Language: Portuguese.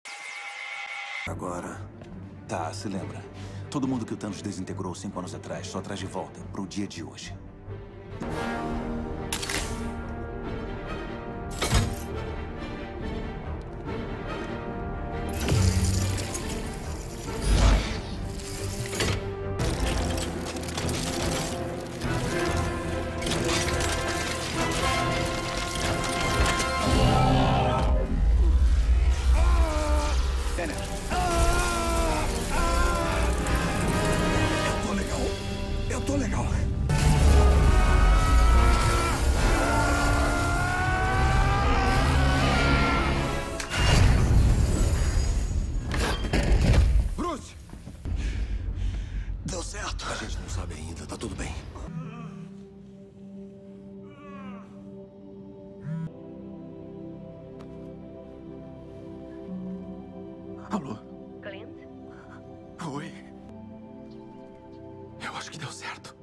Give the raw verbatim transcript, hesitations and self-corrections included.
Agora... Tá, se lembra. Todo mundo que o Thanos desintegrou cinco anos atrás só traz de volta pro dia de hoje. Eu tô legal. Bruce! Deu certo. A gente não sabe ainda, tá tudo bem. Alô? Clint? Oi. Eu acho que deu certo.